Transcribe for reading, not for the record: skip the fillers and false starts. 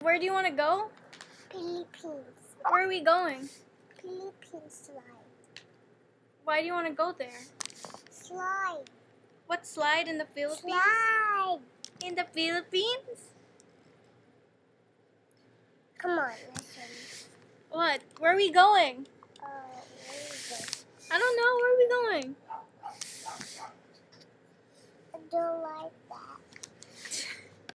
Where do you want to go? Philippines. Where are we going? Philippines slide. Why do you want to go there? Slide. What slide in the Philippines? Slide. In the Philippines? Come on, listen. What? Where are we going? Where is it? I don't know. Where are we going? I don't like